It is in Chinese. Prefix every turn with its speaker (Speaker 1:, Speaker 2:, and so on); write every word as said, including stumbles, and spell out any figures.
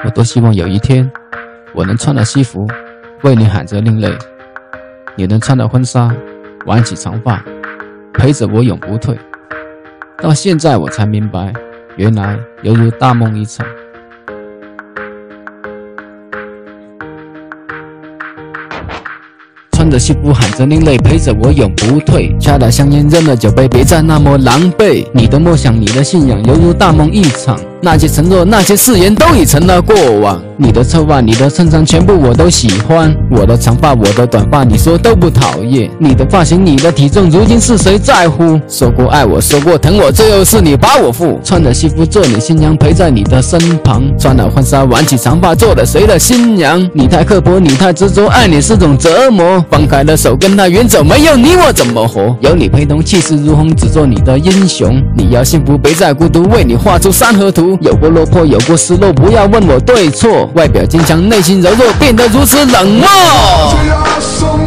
Speaker 1: 我多希望有一天，我能穿了西服，为你喊着另类；你能穿了婚纱，挽起长发，陪着我永不退。到现在我才明白，原来犹如大梦一场。穿着西服喊着另类，陪着我永不退。掐了香烟，扔了酒杯，别再那么狼狈。你的梦想，你的信仰，犹如大梦一场。那些承诺，那些誓言，都已成了过往。你的侧腕，你的衬衫，全部我都喜欢。我的长发，我的短发，你说都不讨厌。你的发型，你的体重，如今是谁在乎？说过爱我，说过疼我，最后是你把我负。穿着西服做你新娘，陪在你的身旁。穿了婚纱，挽起长发，做了谁的新娘？你太刻薄，你太执着，爱你是种折磨。放开了手，跟他远走，没有你我怎么活？有你陪同，气势如虹，只做你的英雄。你要幸福，别再孤独，为你画出山河图。有过落魄，有过失落，不要问我对错。外表坚强，内心柔弱，变得如此冷漠。